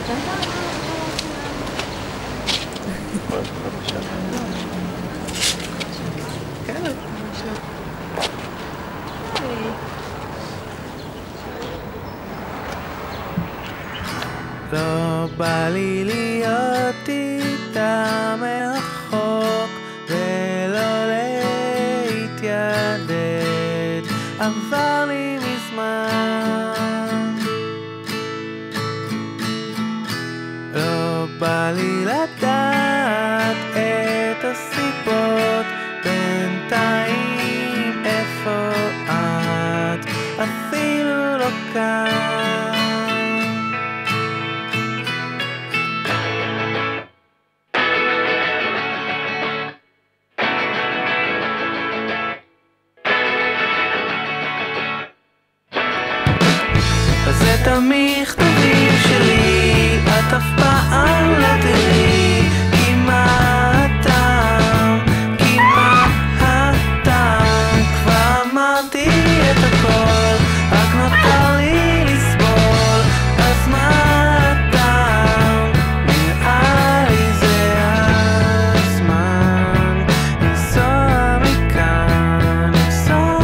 לא בא לי להיות איתה מרחוק ולא להתיידד, עבר לי מזמן. לא בא לי לדעת את הסיבות, בינתיים איפה את, אפילו לא כאן. אז את המכתבים שלי את אף פעם לא תראי, כי מה הטעם, כי מה הטעם, כבר אמרתי את הכל, רק נותר לי לסבול, אז מה הטעם, נראה לי זה הזמן לנסוע מכאן, לנסוע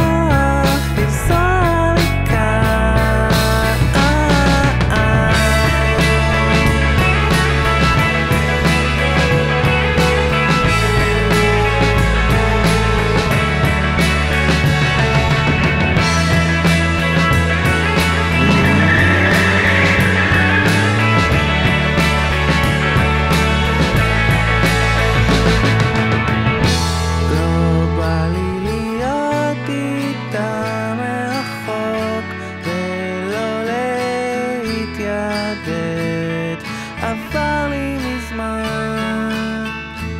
עבר לי מזמן.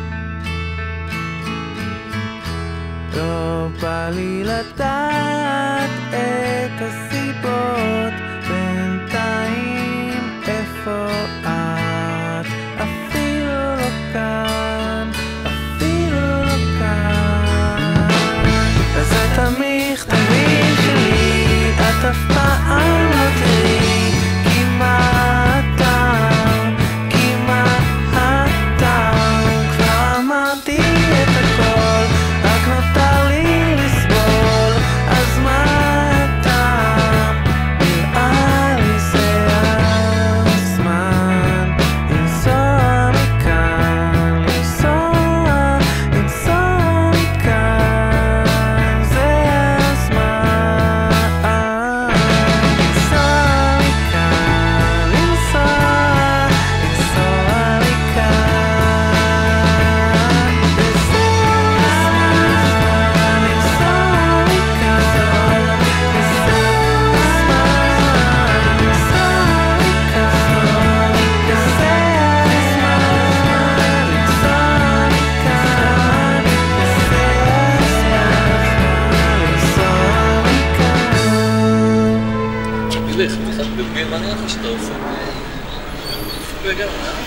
לא בא לי לדעת את הסיבות, בינתיים איפה את, אפילו לא כאן, אפילו לא כאן. אז את המכתבים שלי את אף פעם לא תראי, כי מה לך, אני אחד בגלל מה נראה לך שאתה עושה? לגמרי,